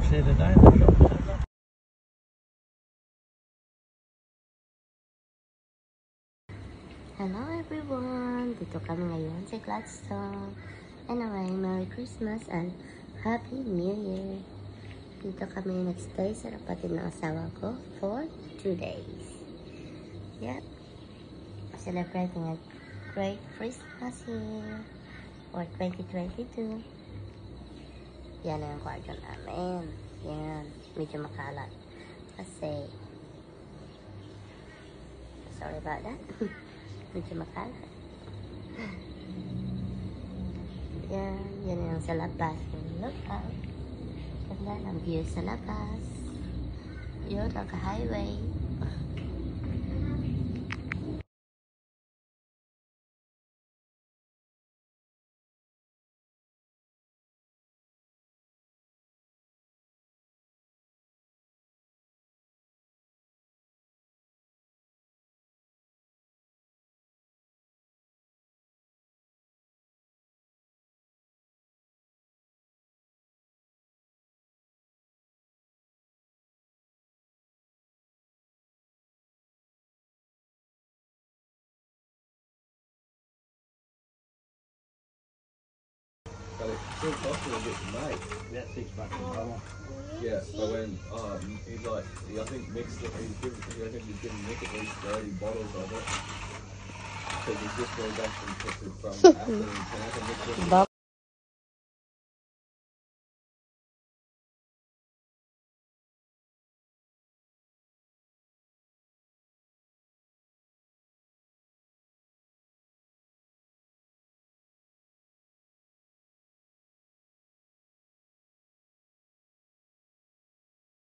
here today. Hello everyone! Dito kami ngayon sa Gladstone. Anyway, Merry Christmas and Happy New Year! Dito kami nag-stay sa kapatid ng asawa ko for 2 days. Yep. Celebrating a great Christmas here for 2022. Yan ang kwarto namin. Yan. Medyo makalat. Kasi sorry about that. Medyo makalat. Yan. Yan yung sa labas. Look out. Ganda ng view sa labas. Yun, naka-highway. So it's still costing a bit to make. That's $6 an hour. Yeah, so when he's like, I think mixed it, he's giving Nick at least 30 bottles of it. Because he's just going back from Apple and Canada.